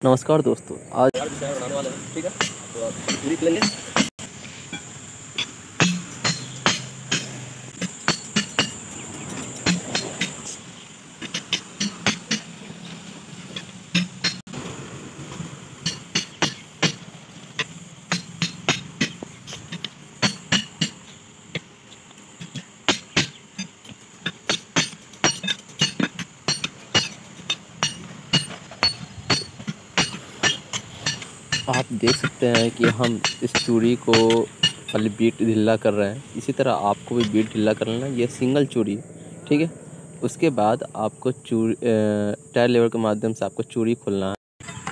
नमस्कार दोस्तों, आज बनाने वाले हैं। ठीक है, तो आप पूरी लेंगे। आप देख सकते हैं कि हम इस चूड़ी को पहले बीट ढीला कर रहे हैं। इसी तरह आपको भी बीट ढीला कर लेना। ये सिंगल चूड़ी, ठीक है। उसके बाद आपको टायर लेवर के माध्यम से आपको चूड़ी खोलना है।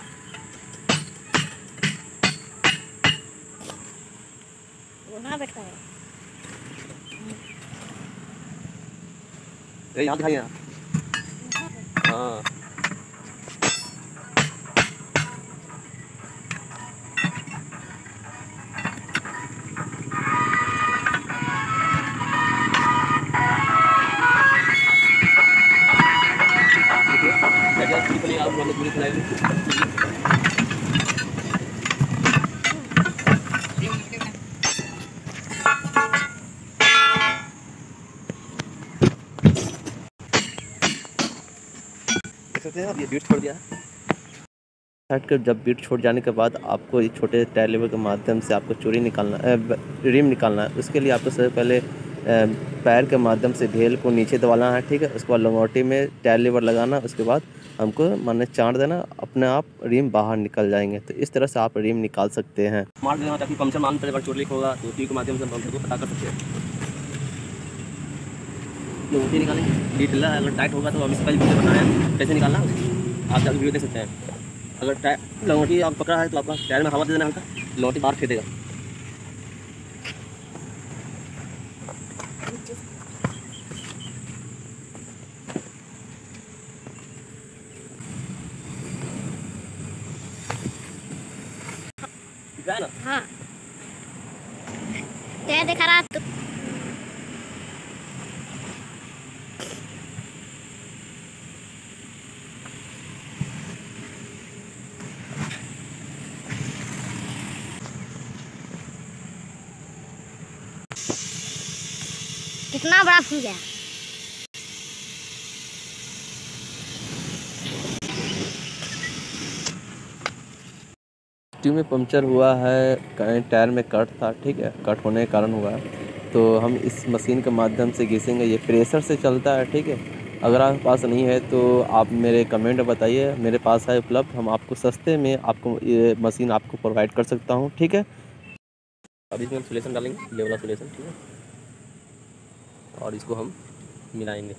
यहाँ दिखाइए। हाँ, पूरी सकते हैं। अब ये बीट छोड़ दिया है। हट कर जब बीट छोड़ जाने के बाद आपको इस छोटे टायर लेवर के माध्यम से आपको चूड़ी निकालना रिम निकालना है। उसके लिए आपको सबसे पहले पैर के माध्यम से ढेल को नीचे दबाना है, ठीक है। उसके बाद लंगोटी में टायर लेवर लगाना। उसके बाद हमको माने चाँद देना, अपने आप रिम बाहर निकल जाएंगे। तो इस तरह से आप रिम निकाल सकते हैं। मार देना ताकि पंचर मान पर चोट लीक होगा तो टी के माध्यम से पंचर को पता कर सकते हैं। लंगोटी निकालेंगे, डी ढीला अगर टाइट होगा तो हम इसका वीडियो बनाया कैसे निकालना, आप जाकर वीडियो देख सकते हैं। अगर लंगोटी आप पकड़ा है तो आपका टायर में हवा दे देना हल्का, लंगोटी बाहर फेंक देगा। हाँ, दिखा रहा तो कितना बड़ा फूल गया। ट्यूब में पंचर हुआ है, कहीं टायर में कट था, ठीक है। कट होने के कारण हुआ है। तो हम इस मशीन के माध्यम से घिसेंगे। ये प्रेशर से चलता है, ठीक है। अगर आपके पास नहीं है तो आप मेरे कमेंट में बताइए, मेरे पास है उपलब्ध। हम आपको सस्ते में आपको ये मशीन आपको प्रोवाइड कर सकता हूँ, ठीक है। अभी इसमें हम सोल्यूशन डालेंगे, ये वाला सोल्यूशन, ठीक है। और इसको हम मिलाएंगे।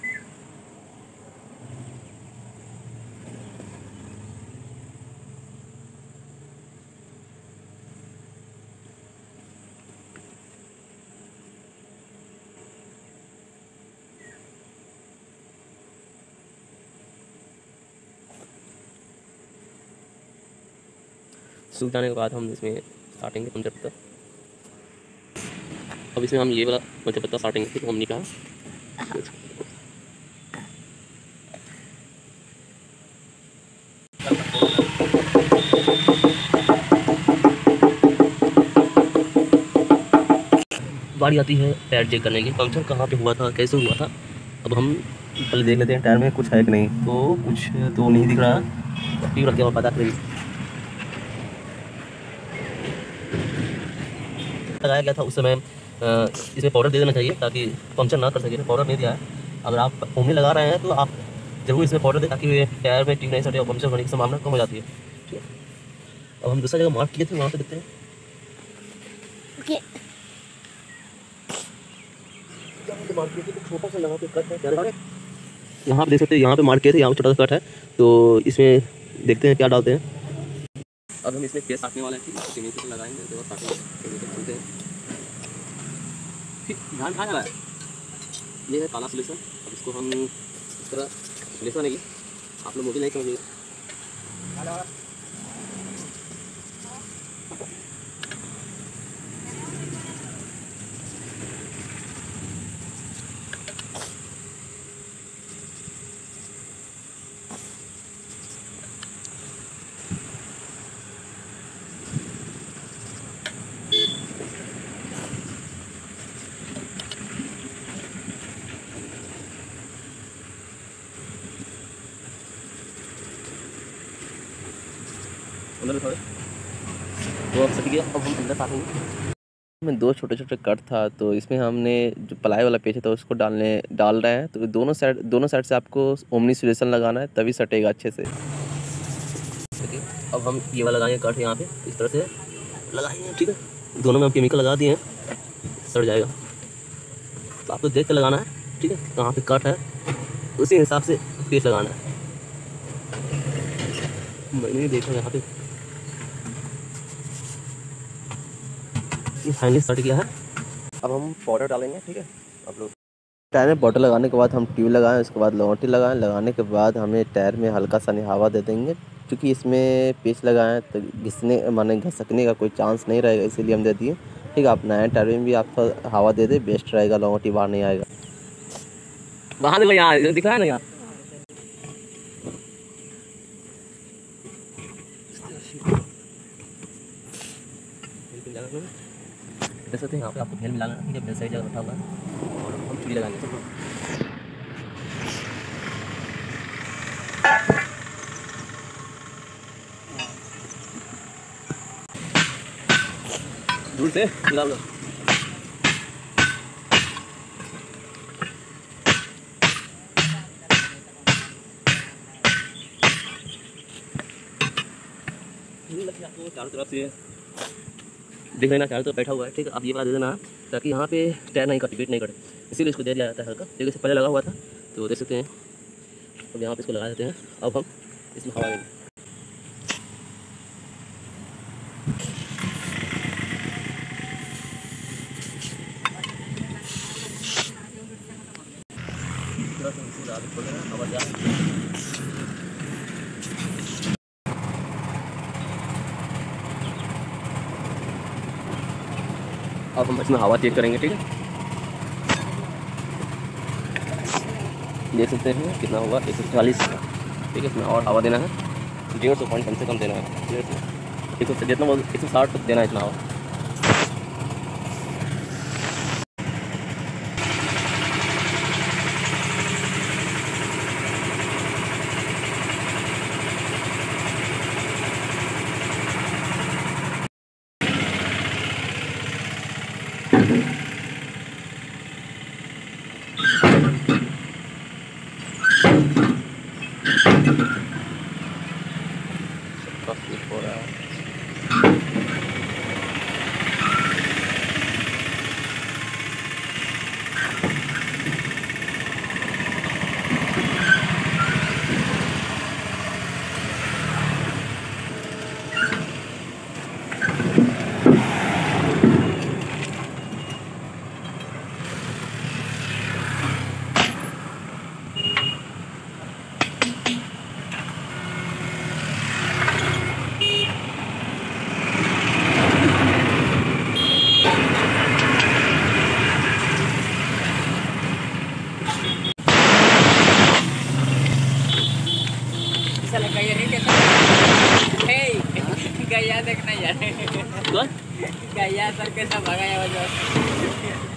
सूख जाने के बाद हम इसमें काटेंगे पंचर पत्ता। अब इसमें हम ये वाला पंचर पत्ता काटेंगे, ठीक है। हमने कहा बारी आती है टायर चेक करने की, पंचर कहाँ पे हुआ था, कैसे हुआ था। अब हम पहले देख लेते हैं टायर में कुछ है कि नहीं। तो कुछ तो नहीं दिख रहा, ट्यूब रख के पता करेंगे। लगाया गया था उस समय इसमें पाउडर दे देना चाहिए ताकि पंचर ना कर सके। पाउडर नहीं दिया है। अगर आप ओमनी लगा रहे हैं तो आप जरूर इसमें पाउडर दें ताकि टायर में ट्यूब नहीं सटे और पंचर होने की संभावना कम हो जाती है, ठीक है। अब हम दूसरा जगह मार्क किए थे, वहाँ पे देखते हैं। छोटा सा लगा के कट है, यहाँ पे देख सकते हैं। यहाँ पे मार्क किए थे, यहाँ पे छोटा सा कट है। तो इसमें देखते हैं क्या डालते हैं। अब हम इसमें केस काटने वाले हैं, ठीक है। केमिकल लगाएंगे, उसके बाद काटेंगे, केमिकल खोलते हैं। फिर ध्यान कहाँ जा रहा है, ये है काला सोल्यूशन। अब इसको हम इस तरह सोल्यूशन बनेगी, आप लोग मोटी नहीं समझिए। अंदर थोड़े तो अब सट गया। अब हम अंदर साथ में 2 छोटे-छोटे कट था, तो इसमें हमने जो प्लाई वाला पेज था उसको डाल रहे हैं। तो दोनों साइड से आपको ओमनी सॉल्यूशन लगाना है, तभी सटेगा अच्छे से। देखिए अब हम ये वाला लगाएंगे कट यहाँ पे, इस तरह से लगाएंगे, ठीक है। दोनों में हम केमिकल लगा दिए हैं, सड़ जाएगा। तो आपको देख कर लगाना है, ठीक है। कहाँ पे कट है उसी हिसाब से पेज लगाना है। मैंने देखा यहाँ पे फाइनली सट गया है। अब हम पाउडर डालेंगे, ठीक है। आप लोग टायर में पाउडर लगाने के बाद हम ट्यूब लगाएं, उसके बाद लौंटी लगाएं। लगाने के बाद हमें टायर में हल्का सा हवा दे देंगे, क्योंकि इसमें पेच लगाएं तो घसकने का कोई चांस नहीं रहेगा, इसीलिए हम दे दिए, ठीक है। आप नए टायर में भी आप हवा दे दे, बेस्ट रहेगा, लौंटी बाहर नहीं आएगा। बाहर देखो, यहाँ दिख रहा है ना, यहाँ देख सकते हैं। यहाँ पे आपको तेल मिलाना है, ठीक है। बेल सही जगह रखा हुआ है और हम चूड़ी लगाएंगे। दूर से मिला लो। आपको चारों तरफ से दिख रहे ना, चारों तरफ बैठा हुआ है, ठीक है। आप ये बात दे देना ताकि यहाँ पे टायर नहीं कटे, बीट नहीं कटे, इसीलिए इसको दे दिया जाता है हल्का। देखिए इससे पहले लगा हुआ था, तो देख सकते हैं। अब यहाँ पे इसको लगा देते हैं। अब हम इसमें हवा देंगे। अब हम इसमें हवा चेक करेंगे, ठीक है। देख सकते हैं कितना होगा, 140, ठीक है। इसमें और हवा देना है, 150 पॉइंट कम से कम देना है, 150 जितना 160 तक देना है इतना हवा। हो रहा है गया देखना यार, गया सर कैसा भगा है वजह